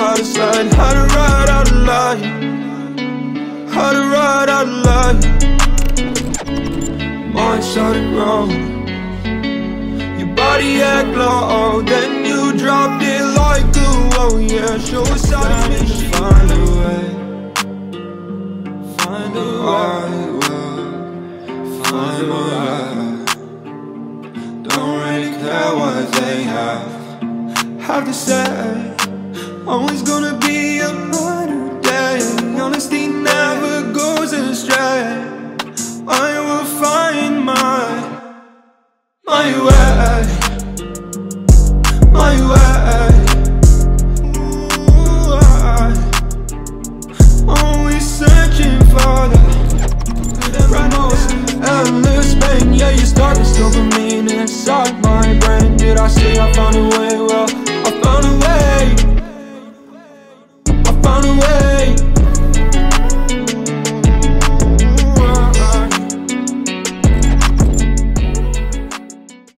how to slide, how to ride out of life, how to ride out of life. Mind started growing, your body had glow, then you dropped it like glue. Oh yeah, show us how to make it. Find a way, find a way, find a way. Don't really care what they have to say. Always gonna be another day. Honesty never goes astray. I will find my way, my way. Ooh, always searching for the most endless pain. Yeah, you start to still mean inside my brain. Did I say I found a way? Well,